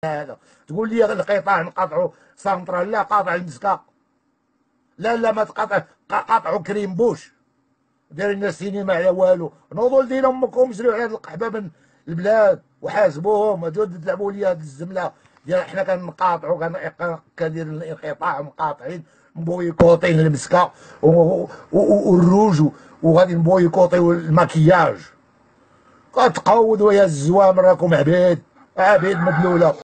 هذا تقول لي القطاع نقاطعوا سنترال، لا قاطع المسكه، لا ما تقاطع، قاطعوا كريم بوش داير لنا سينما على والو. نوضوا لدين امكم سريو على هاد القحبه من البلاد وحاسبوهم. هادو تلعبوا لي هاد الزمله ديال حنا كنقاطعوا كندير الانقطاع ومقاطعين مبويكوطين المسكه والروج وغادي نبويكوطيو الماكياج. كتقودوا يا الزوام راكم عبيد مدلوله.